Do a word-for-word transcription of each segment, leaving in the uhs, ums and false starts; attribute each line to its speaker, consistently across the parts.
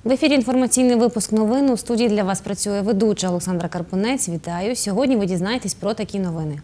Speaker 1: В ефірі інформаційний випуск новин. У студії для вас працює ведуча Олександра Карпунець. Вітаю! Сьогодні ви дізнаєтесь про такі новини.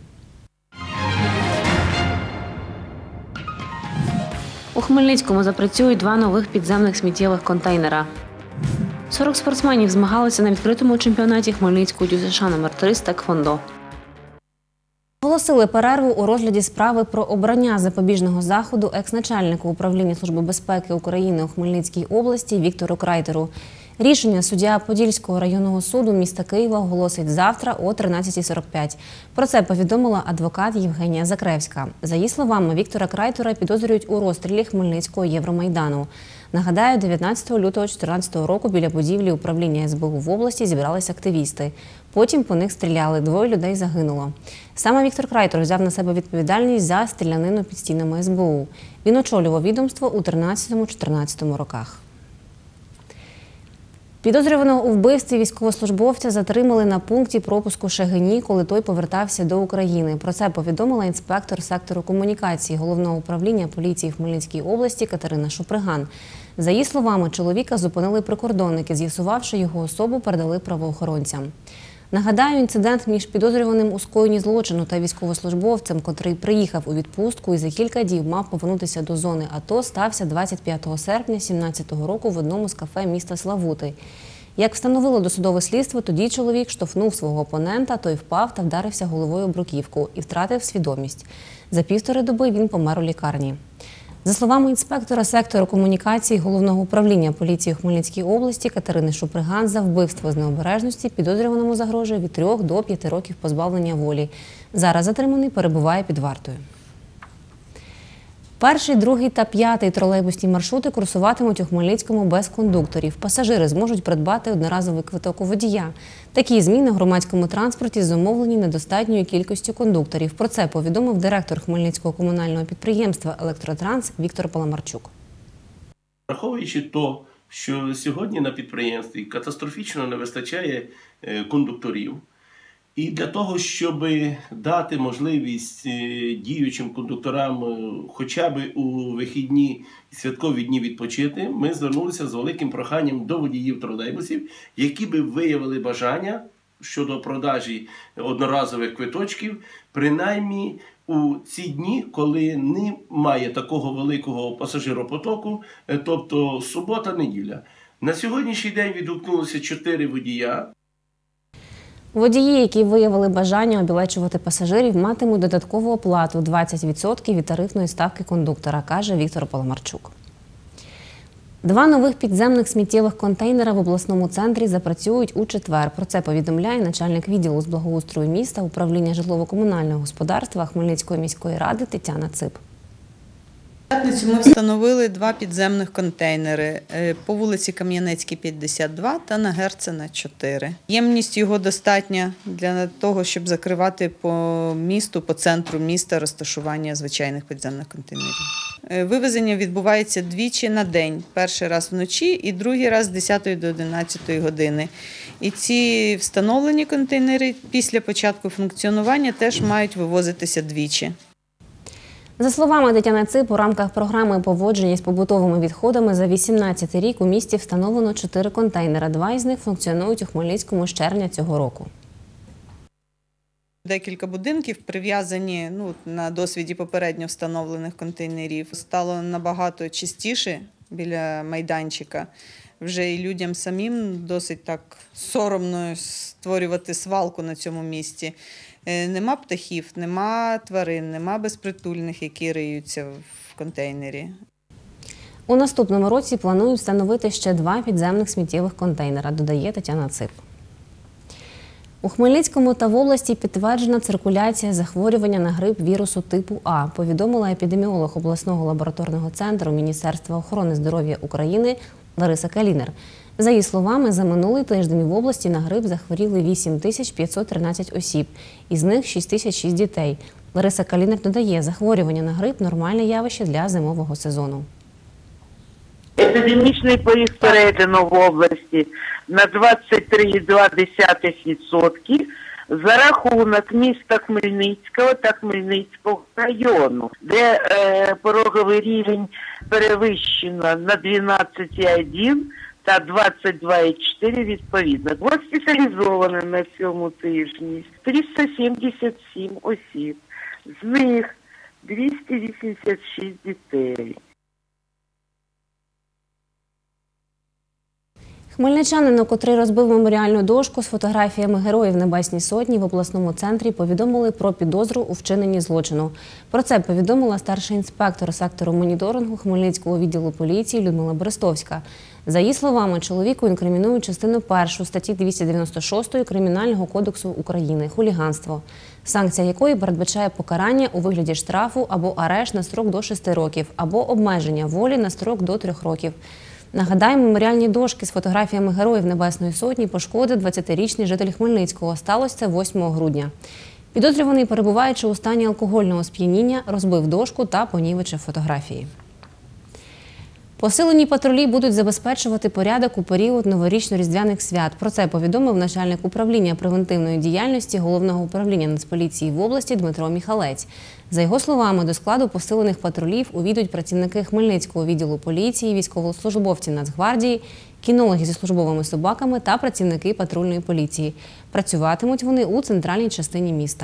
Speaker 1: У Хмельницькому запрацюють два нових підземних сміттєвих контейнера. сорок спортсменів змагалися на відкритому чемпіонаті Хмельницького ДЮСШ номер три з теквондо. Оголосили перерву у розгляді справи про обрання запобіжного заходу екс-начальнику управління Служби безпеки України у Хмельницькій області Віктору Крайтеру. Рішення суддя Подільського районного суду міста Києва оголосить завтра о тринадцятій сорок п'ять. Про це повідомила адвокат Євгенія Закревська. За її словами, Віктора Крайтера підозрюють у розстрілі Хмельницького Євромайдану. Нагадаю, дев'ятнадцятого лютого дві тисячі чотирнадцятого року біля будівлі управління ес бе у в області зібралися активісти. Потім по них стріляли, двоє людей загинуло. Саме Віктор Крайтер взяв на себе відповідальність за стрілянину під стінами ес бе у. Він очолював відомство у тринадцятому-чотирнадцятому роках. Підозрюваного у вбивстві військовослужбовця затримали на пункті пропуску Шегині, коли той повертався до України. Про це повідомила інспектор сектору комунікації Головного управління поліції Хмельницької області Катерина Шуприган. За її словами, чоловіка зупинили прикордонники, з'ясувавши його особу, передали правоохоронцям. Нагадаю, інцидент між підозрюваним у скоєнні злочину та військовослужбовцем, котрий приїхав у відпустку і за кілька днів мав повернутися до зони АТО, стався двадцять п'ятого серпня дві тисячі сімнадцятого року в одному з кафе міста Славути. Як встановило досудове слідство, тоді чоловік штовхнув свого опонента, той впав та вдарився головою об бруківку і втратив свідомість. За півтори доби він помер у лікарні. За словами інспектора сектору комунікації Головного управління поліції у Хмельницькій області Катерини Шуприган, за вбивство з необережності підозрюваному загрожує від трьох до п'яти років позбавлення волі. Зараз затриманий перебуває під вартою. Перший, другий та п'ятий тролейбусні маршрути курсуватимуть у Хмельницькому без кондукторів. Пасажири зможуть придбати одноразовий квиток у водія. Такі зміни в громадському транспорті зумовлені недостатньою кількістю кондукторів. Про це повідомив директор Хмельницького комунального підприємства «Електротранс» Віктор Паламарчук.
Speaker 2: Враховуючи то, що сьогодні на підприємстві катастрофічно не вистачає кондукторів, і для того, щоб дати можливість діючим кондукторам хоча б у вихідні і святкові дні відпочити, ми звернулися з великим проханням до водіїв тролейбусів, які би виявили бажання щодо продажі одноразових квиточків, принаймні у ці дні, коли немає такого великого пасажиропотоку, тобто субота-неділя. На сьогоднішній день відгукнулося чотири водія.
Speaker 1: Водії, які виявили бажання обілечувати пасажирів, матимуть додаткову оплату – двадцять відсотків від тарифної ставки кондуктора, каже Віктор Паламарчук. Два нових підземних сміттєвих контейнера в обласному центрі запрацюють у четвер. Про це повідомляє начальник відділу з благоустрою міста управління житлово-комунального господарства Хмельницької міської ради Тетяна Цип.
Speaker 3: В п'ятницю ми встановили два підземних контейнери по вулиці Кам'янецькій, п'ятдесят два та на Герцена, чотири. Ємність його достатня для того, щоб закривати по місту, по центру міста розташування звичайних підземних контейнерів. Вивезення відбувається двічі на день. Перший раз вночі і другий раз з десятої до одинадцятої години. І ці встановлені контейнери після початку функціонування теж мають вивозитися двічі.
Speaker 1: За словами Тетяни Цип, у рамках програми поводження з побутовими відходами за вісімнадцятий рік у місті встановлено чотири контейнери. Два із них функціонують у Хмельницькому з червня цього року.
Speaker 3: Декілька будинків прив'язані ну, на досвіді попередньо встановлених контейнерів. Стало набагато чистіше біля майданчика. Вже і людям самим досить так соромно створювати свалку на цьому місці. Нема птахів, нема тварин, нема безпритульних, які риються в контейнері.
Speaker 1: У наступному році планують встановити ще два підземних сміттєвих контейнера, додає Тетяна Цип. У Хмельницькому та в області підтверджена циркуляція захворювання на грип вірусу типу А, повідомила епідеміолог обласного лабораторного центру Міністерства охорони здоров'я України Лариса Калінер. За її словами, за минулий тиждень в області на грип захворіли вісім тисяч п'ятсот тринадцять осіб, із них шість тисяч шість дітей. Лариса Калінер додає, захворювання на грип – нормальне явище для зимового сезону.
Speaker 4: Епідемічний поріг перейдено в області на двадцять три цілих два десятих відсотка за рахунок міста Хмельницького та Хмельницького району, де е, пороговий рівень перевищено на дванадцять цілих один та двадцять два і чотири відповідно. Госпіталізовані на цьому тижні триста сімдесят сім осіб, з них двісті вісімдесят шість дітей.
Speaker 1: Хмельничанину, котрий розбив меморіальну дошку з фотографіями Героїв Небесній Сотні, в обласному центрі повідомили про підозру у вчиненні злочину. Про це повідомила старший інспектор сектору моніторингу Хмельницького відділу поліції Людмила Берестовська. За її словами, чоловіку інкримінують частину першу статті двісті дев'яносто шість Кримінального кодексу України – хуліганство, санкція якої передбачає покарання у вигляді штрафу або арешт на строк до шести років, або обмеження волі на строк до трьох років. Нагадаємо, меморіальні дошки з фотографіями Героїв Небесної Сотні пошкодив двадцятирічний житель Хмельницького. Сталося це восьмого грудня. Підозрюваний, перебуваючи у стані алкогольного сп'яніння, розбив дошку та понівечив фотографії. Посилені патрулі будуть забезпечувати порядок у період новорічно-різдвяних свят. Про це повідомив начальник управління превентивної діяльності Головного управління Нацполіції в області Дмитро Міхалець. За його словами, до складу посилених патрулів увійдуть працівники Хмельницького відділу поліції, військовослужбовці Нацгвардії, кінологи зі службовими собаками та працівники патрульної поліції. Працюватимуть вони у центральній частині міста.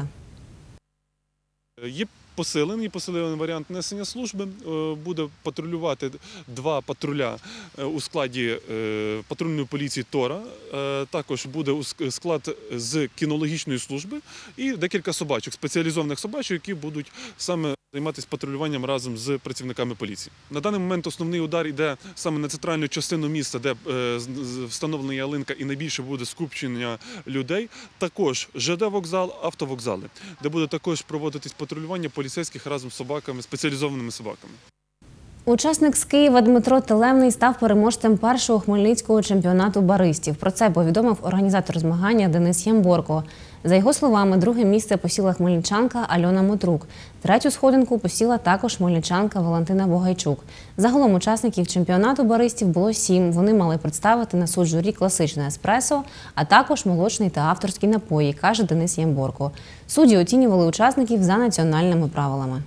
Speaker 5: Є посилений, посилений варіант несення служби. Буде патрулювати два патруля у складі патрульної поліції Тора. Також буде склад з кінологічної служби і декілька собачок, спеціалізованих собачок, які будуть саме займатися патрулюванням разом з працівниками поліції. На даний момент основний удар йде саме на центральну частину міста, де встановлена ялинка і найбільше буде скупчення людей. Також ЖД-вокзал, автовокзали, де буде також проводитись патрулювання поліцейських разом з собаками, спеціалізованими собаками.
Speaker 1: Учасник з Києва Дмитро Телемний став переможцем першого хмельницького чемпіонату баристів. Про це повідомив організатор змагання Денис Ямборко. За його словами, друге місце посіла хмельничанка Альона Мотрук. Третю сходинку посіла також хмельничанка Валентина Богайчук. Загалом учасників чемпіонату баристів було сім. Вони мали представити на суд журі класичне еспресо, а також молочний та авторський напої, каже Денис Ямборко. Судді оцінювали учасників за національними правилами.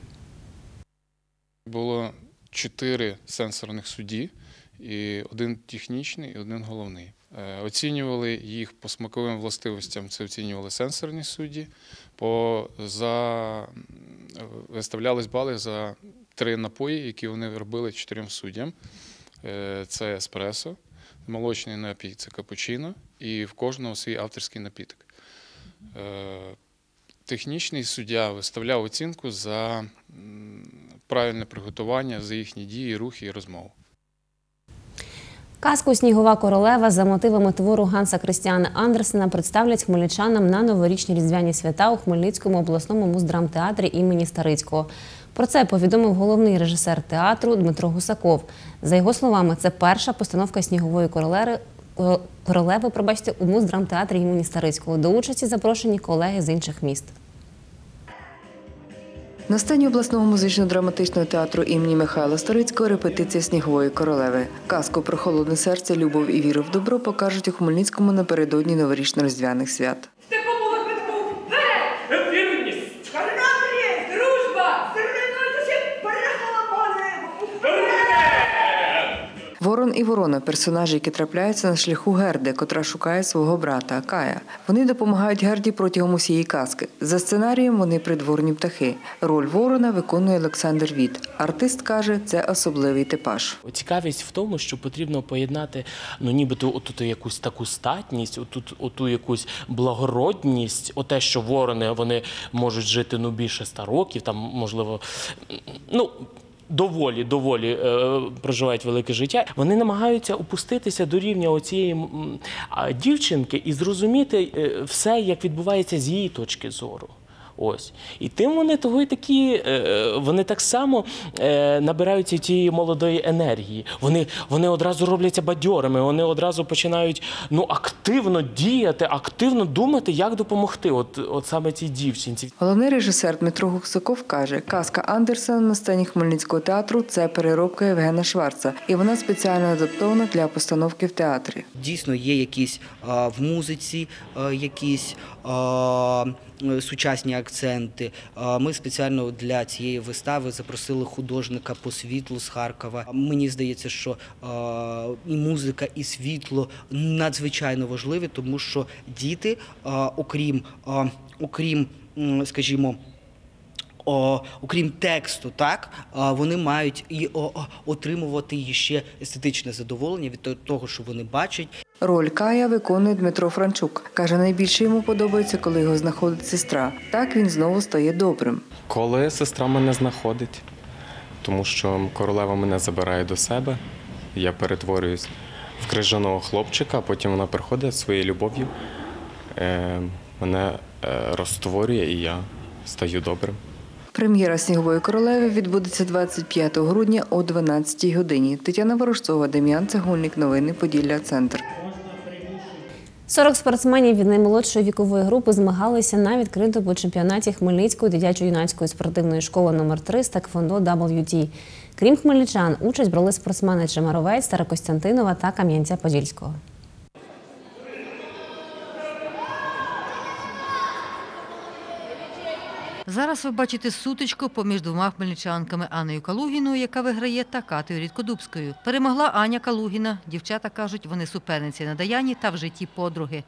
Speaker 6: Було чотири сенсорних судді, і один технічний, і один головний. Оцінювали їх по смаковим властивостям, це оцінювали сенсорні судді, по, за, виставлялись бали за три напої, які вони робили чотирьом суддям. Це еспресо, молочний напій – це капучино, і в кожного свій авторський напіток. Технічний суддя виставляв оцінку за правильне приготування, за їхні дії, рухи і розмову.
Speaker 1: Казку «Снігова королева» за мотивами твору Ганса Крістіана Андерсена представлять хмельничанам на новорічні різдвяні свята у Хмельницькому обласному муздрамтеатрі імені Старицького. Про це повідомив головний режисер театру Дмитро Гусаков. За його словами, це перша постановка «Снігової королеви», королеви, пробачте, у муздрамтеатрі імені Старицького. До участі запрошені колеги з інших міст.
Speaker 7: На сцені обласного музично-драматичного театру імені Михайла Старицького репетиція «Снігової королеви». Казку про холодне серце, любов і віру в добро покажуть у Хмельницькому напередодні новорічно-різдвяних свят.
Speaker 8: Вірність, хоробрість, дружба, зруйнуйтеся, перехолопали.
Speaker 7: Ворон і ворона – персонажі, які трапляються на шляху Герди, котра шукає свого брата Акая. Вони допомагають Герді протягом усієї казки. За сценарієм вони придворні птахи. Роль ворона виконує Олександр Віт. Артист каже, це особливий типаж.
Speaker 9: Цікавість в тому, що потрібно поєднати, ну нібито отут якусь таку статність, отут, оту якусь благородність, оте, що ворони, вони можуть жити ну більше ста років, там можливо, ну, доволі, доволі е, проживають велике життя. Вони намагаються опуститися до рівня оцієї м, а, дівчинки і зрозуміти е, все, як відбувається з її точки зору. Ось. І тим вони того й такі, е, вони так само е, набираються тієї молодої енергії. Вони, вони одразу робляться бадьорими, вони одразу починають ну, активно діяти, активно думати, як допомогти от, от саме цій дівчинці.
Speaker 7: Головний режисер Дмитро Гусаков каже, казка Андерсена на сцені Хмельницького театру – це переробка Євгена Шварца, і вона спеціально адаптована для постановки в театрі.
Speaker 10: Дійсно, є якісь а, в музиці, а, якісь а, сучасні акценти, акценти. Ми спеціально для цієї вистави запросили художника по світлу з Харкова. Мені здається, що і музика, і світло надзвичайно важливі, тому що діти, окрім, окрім, скажімо, О, окрім тексту, так, вони мають і о, отримувати ще естетичне задоволення від того, що вони бачать.
Speaker 7: Роль Кая виконує Дмитро Франчук. Каже, найбільше йому подобається, коли його знаходить сестра. Так він знову стає добрим.
Speaker 11: Коли сестра мене знаходить, тому що королева мене забирає до себе, я перетворююсь в крижаного хлопчика, а потім вона приходить своєю любов'ю, мене розтворює і я стаю добрим.
Speaker 7: Прем'єра «Снігової королеви» відбудеться двадцять п'ятого грудня о дванадцятій годині. Тетяна Ворожцова, Дем'ян Цегольник. Новини Поділля Центр.
Speaker 1: сорок спортсменів від наймолодшої вікової групи змагалися на відкритому чемпіонаті Хмельницької дитячо-юнацької спортивної школи номер три з теквондо дабл ю ті. Крім хмельничан, участь брали спортсмени Чемеровець, Старокостянтинова та Кам'янця-Подільського.
Speaker 12: Зараз ви бачите сутичку поміж двома хмельничанками – Анною Калугіною, яка виграє, та Катею Рідкодубською. Перемогла Аня Калугіна. Дівчата кажуть, вони суперниці на Даяні та в житті подруги.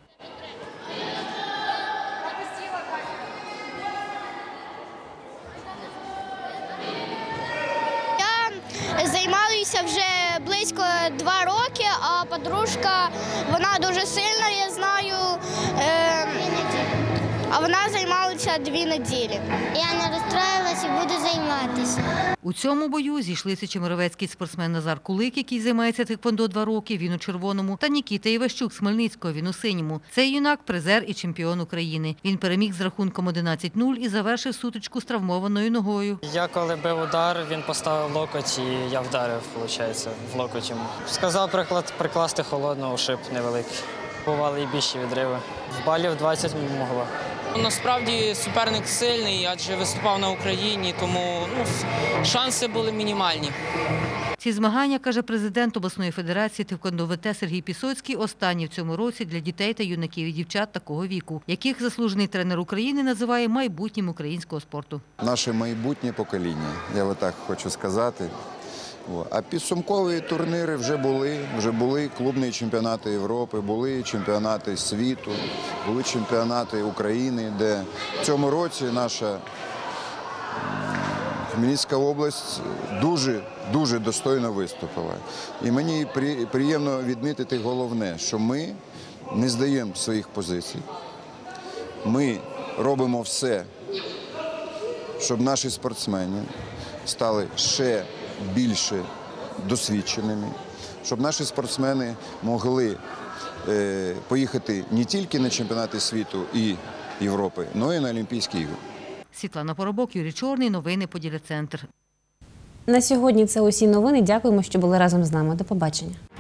Speaker 13: Я займаюся вже близько два роки, а подружка, вона дуже сильна, я знаю. Е А вона займалася дві неділі. Я не розстроїлася і буду займатися.
Speaker 12: У цьому бою зійшлися чемеровецький спортсмен Назар Кулик, який займається теквондо два роки, він у червоному, та Нікіта Іващук з Хмельницького, він у синьому. Цей юнак – призер і чемпіон України. Він переміг з рахунком одинадцять нуль і завершив сутичку з травмованою ногою.
Speaker 14: Я коли бив удар, він поставив локоть і я вдарив, виходить, в локоть йому. Сказав приклад, прикласти холодного, ушиб невеликий. Бували і більші відриви. В балів двадцять могло.
Speaker 15: Насправді суперник сильний, адже виступав на Україні, тому ну, шанси були мінімальні.
Speaker 12: Ці змагання, каже президент обласної федерації теквондо ВТ Сергій Пісоцький, останні в цьому році для дітей та юнаків і дівчат такого віку, яких заслужений тренер України називає майбутнім українського спорту.
Speaker 16: Наше майбутнє покоління, я отак хочу сказати. А підсумкові турніри вже були, вже були клубні чемпіонати Європи, були чемпіонати світу, були чемпіонати України, де в цьому році наша Хмельницька область дуже, дуже достойно виступила. І мені приємно відмітити головне, що ми не здаємо своїх позицій. Ми робимо все, щоб наші спортсмени стали ще більше досвідченими, щоб наші спортсмени могли е, поїхати не тільки на чемпіонати світу і Європи, але й на Олімпійські ігри.
Speaker 12: Світлана Поробок, Юрій Чорний. Новини Поділля Центр.
Speaker 1: На сьогодні це усі новини. Дякуємо, що були разом з нами. До побачення.